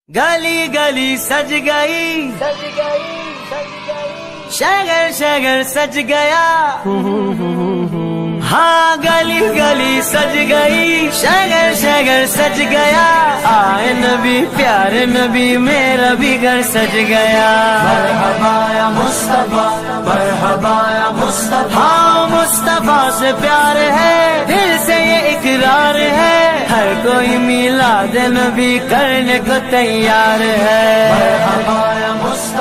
गली गली सज गई, शहर शहर सज गया। हाँ गली गली सज गई, शहर शहर सज गया। आए नबी प्यारे नबी, मेरा भी घर सज गया। मरहबा या मुस्तफा, मरहबा या मुस्तफा। हाँ मुस्तफा से प्यार है, दिल से ये इकरार है। हर कोई मिलाद नबी करने को तैयार है। मरहबा या मुस्तफा।